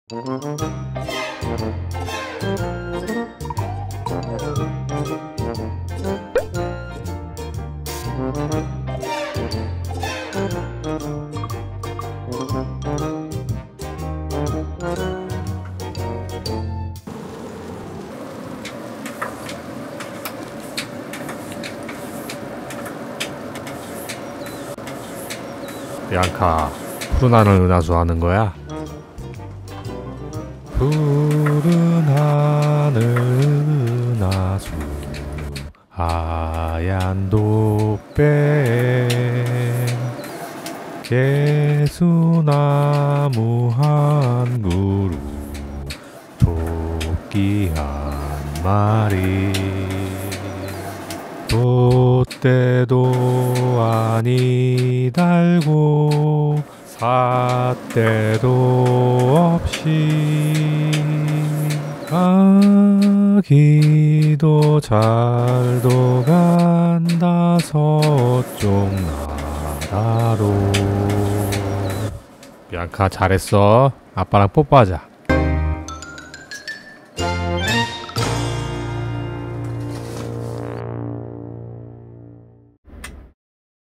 비앙카, 푸른 하늘 은하수 하는 거야? 푸른 하늘 은하수 하얀 돛배 개수나무 한 그루 토끼 한 마리 돛대도 아니 달고 삿대도 없이 아기도 잘도 간다 서쪽 나라로. 비앙카 잘했어. 아빠랑 뽀뽀하자.